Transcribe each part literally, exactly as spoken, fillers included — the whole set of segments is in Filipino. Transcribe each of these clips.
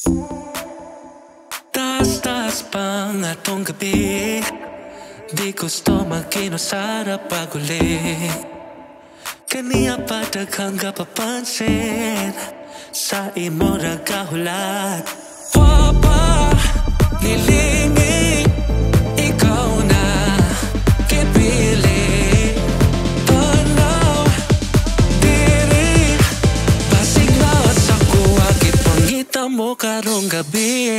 Taas-taas pang atong gabi, di gusto maginusarap pag-uli. Kaniya pa daghang kapapansin sa imo ra kahulat. Wa pa nilingig, ikaw na kipili. Tanaw, diri, basig na sa kuwa, gipangita mo karong gabi.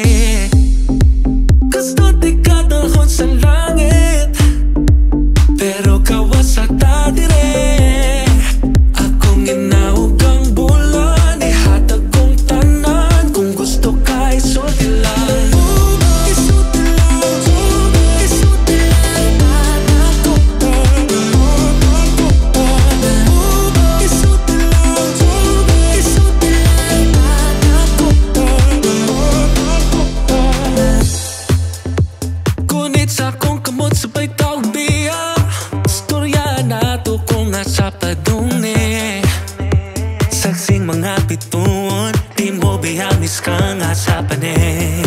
Gusto di ka dahon sa langit, pero kawas sa tadire. Akong inaugang bulan, ihatag kong tanan. Kung gusto ka, isulti lang. Isulti lang, isulti lang. Ako pa, isulti lang, isulti lang. Ako pa, kunit sa akong kamot sabay taong biya. Storya na to kung asa padungni. Saksing mga bituon, di mo biyamis kang asa pa ni.